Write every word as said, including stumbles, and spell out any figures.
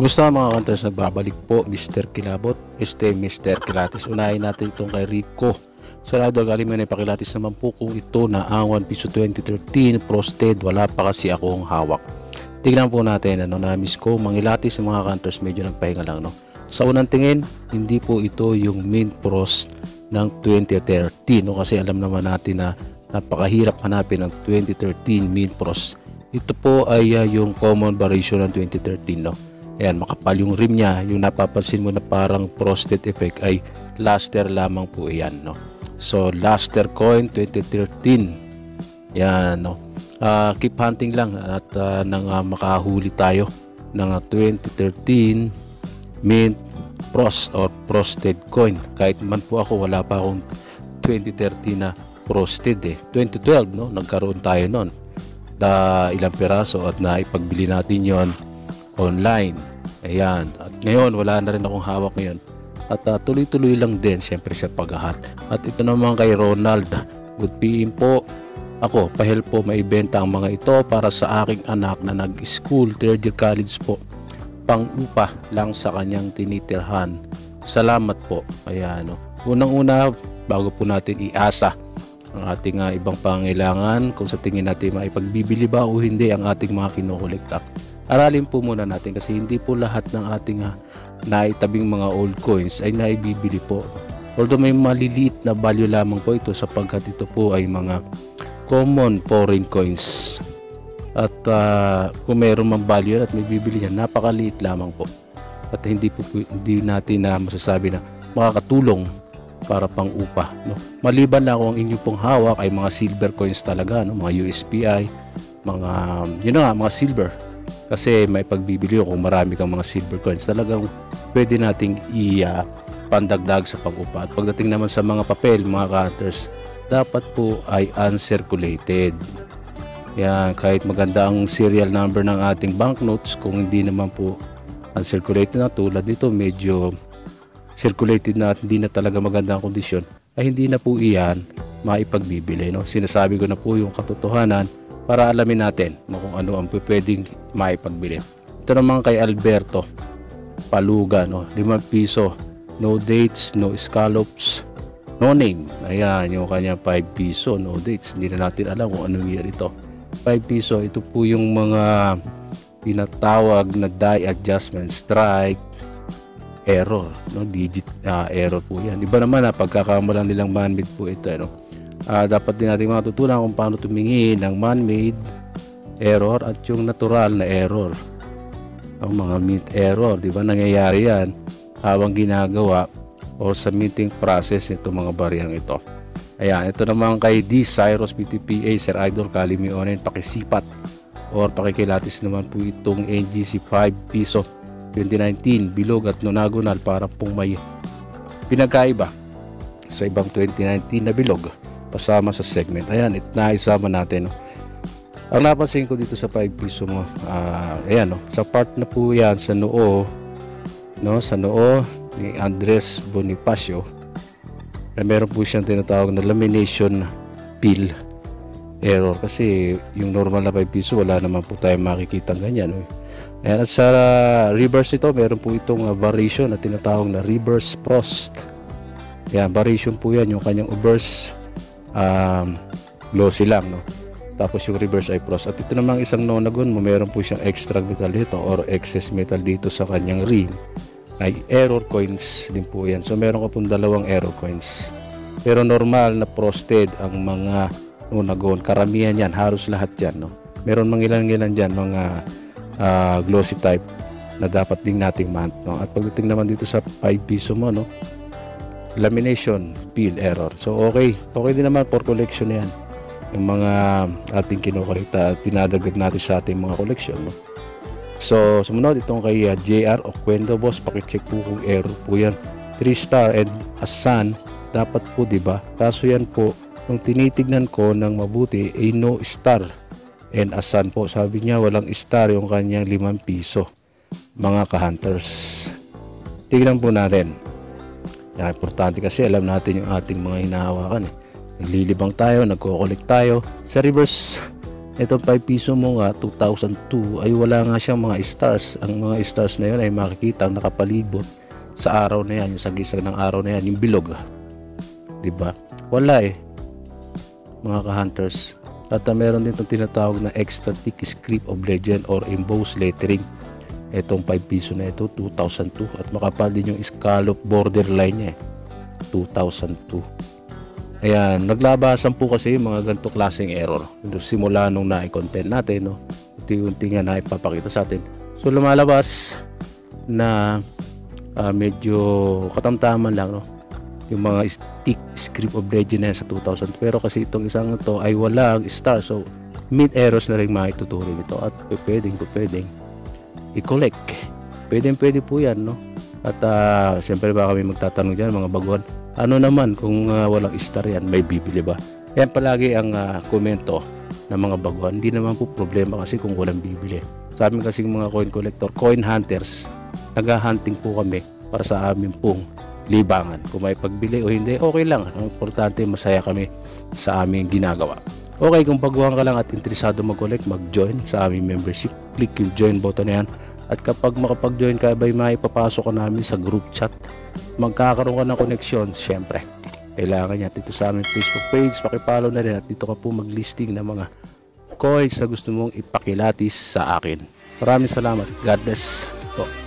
Kumusta mga hunters, nagbabalik po Mister Kilabot, este Mister Kilatis. Unahin natin itong kay Rico. Sarado galing mo na ipakilatis naman po kung ito na ang one piso twenty thirteen frosted, wala pa kasi akong hawak. Tignan po natin, ano, na-miss ko mangilatis ng mga hunters, medyo nagpahinga lang, no. Sa unang tingin, hindi po ito yung mint frost ng twenty thirteen, no, kasi alam naman natin na napakahirap hanapin ng twenty thirteen mint frost. Ito po ay uh, yung common variation ng twenty thirteen, no. Ayan, makapal yung rim niya, yung napapansin mo na parang frosted effect ay luster lamang po iyan, no. So luster coin twenty thirteen, yan, no. Uh, keep hunting lang at uh, nang uh, makahuli tayo ng uh, twenty thirteen mint frost or frosted coin. Kahit man po ako, wala pa akong twenty thirteen na frosted eh. twenty twelve, no, nagkaroon tayo noon da ilang piraso at naipagbili natin yon online. Ayan, at ngayon wala na rin akong hawak ngayon at uh, tuloy-tuloy lang din siyempre sa paghahat. At ito naman kay Ronald, good P M po. Ako, pahel po maibenta ang mga ito para sa aking anak na nag-school, third year college po, pang upa lang sa kanyang tinitirhan. Salamat po. Ayan, no. Unang-una, bago po natin iasa ang ating uh, ibang pangailangan, kung sa tingin natin maipagbibili ba o hindi ang ating mga kinukolekta, aralin po muna natin kasi hindi po lahat ng ating uh, naitabing mga old coins ay naibibili po. Although may maliliit na value lamang po ito sapagkat ito po ay mga common foreign coins. At uh, kung mayroon mang value at may bibili yan, napakaliit lamang po. At hindi po hindi natin na uh, masasabi na makakatulong para pang upa, no. Maliban na kung ang inyo pong hawak ay mga silver coins talaga, no, mga U S P I, mga yun nga, mga silver. Kasi may pagbibili kung marami kang mga silver coins, talagang pwede nating i-pandagdag uh, sa pag-upa. At pagdating naman sa mga papel, mga hunters, dapat po ay uncirculated. Yan, kahit maganda ang serial number ng ating banknotes, kung hindi naman po uncirculated na tulad dito, medyo circulated na at hindi na talaga maganda ang kondisyon, ay hindi na po iyan maipagbibili, no? Sinasabi ko na po yung katotohanan para alamin natin, no, kung ano ang pwedeng maipagbili. Ito naman kay Alberto Paluga, no, limang piso, no dates, no scallops, no name. Ayan, yung kanyang five piso, no dates, hindi na natin alam kung anong year ito. Five piso, ito po yung mga tinatawag na die adjustment, strike, error, no, digit uh, error po yan. Iba naman na pagkakamalan nilang man-made po ito, no. Uh, dapat din natin matutunan kung paano tumingin ng man-made error at yung natural na error, ang mga mint error, di ba, nangyayari yan habang ginagawa o sa minting process nito mga bariyang ito. Ayan, ito naman kay D. Cyrus B T P A, Sir Idol, Kalimionen, pakisipat or pakikilatis naman po itong N G C five piso twenty nineteen bilog at nonagonal para pong may pinagkaiba sa ibang twenty nineteen na bilog pasama sa segment. Ayan, it naisama natin, no. Ang napansin ko dito sa five piso mo, uh, ayan, no, sa part na po yan sa noo, no, sa noo ni Andres Bonifacio, na meron po siyang tinatawag na lamination peel error, kasi yung normal na five piso wala naman po tayong makikita ganyan, no. Ayan, at sa reverse ito, meron po itong uh, variation na tinatawag na reverse frost. Ayan, variation po yan, yung kanyang obverse um, glossy lang, no. Tapos yung reverse ay frost. At ito namang isang nonagon mo, meron po siyang extra metal dito or excess metal dito sa kanyang rim, ay error coins din po yan. So meron ka pong dalawang error coins, pero normal na frosted ang mga nonagon, karamihan yan, halos lahat yan, no. Meron mga ilan-ilan dyan mga uh, glossy type na dapat din nating mount, no. At pagdating naman dito sa five piso mo, no, lamination peel error, so okay okay din naman for collection yan, yung mga ating kinukolekta at dinadagdag natin sa ating mga collection, no. So sumunod itong kay uh, J R Oquendo, boss, pakicheck po kung error po yan, three star and asan dapat po, di ba? Kaso yan po, nung tinitignan ko ng mabuti ay no star and asan po, sabi niya walang star yung kanyang limang piso, mga ka-hunters. Tignan po natin. Yan, importante kasi alam natin yung ating mga hinahawakan, eh. Naglilibang tayo, nagko-collect tayo sa reverse. Itong five piso mo nga two thousand two ay wala nga siyang mga stars. Ang mga stars na yun ay makikita nakapalibot sa araw na yan, yung sagisag ng araw na yan, yung bilog, diba? Wala eh, mga ka-hunters. At uh, meron din itong tinatawag na extra thick script of legend or embossed lettering. Itong five piso na ito two thousand two, at makapal din yung scallop borderline niya eh, two thousand two. Ayan, naglabasan po kasi yung mga ganito klaseng error simula nung na-content natin, no? Unti-unti nga na ipapakita sa atin. So lumalabas na uh, medyo katamtaman lang, no? Yung mga stick script of legend na sa two thousand. Pero kasi itong isang ito ay walang star, so mid errors na rin maituturo nito, at pwedeng pwedeng i-collect. Pwedeng pwede po yan, no? At uh, siyempre baka kami magtatanong dyan mga baguhan, ano naman kung uh, walang star yan, may bibili ba? Yan palagi ang uh, komento ng mga baguhan. Hindi naman po problema kasi kung walang bibili. Sa amin kasing mga coin collector, coin hunters, nag-hunting po kami para sa amin pong libangan. Kung may pagbili o hindi, okay lang. Ang importante, masaya kami sa aming ginagawa. Okay, kung baguhan ka lang at interesado mag-collect, mag-join sa aming membership. Click yung join button na yan. At kapag makapag-join ka, bay maipapasok ka namin sa group chat. Magkakaroon ka ng connection, syempre. Kailangan niya dito sa aming Facebook page, pakipollow na rin, at dito ka po mag-listing ng mga coins na gusto mong ipakilatis sa akin. Maraming salamat. God bless po.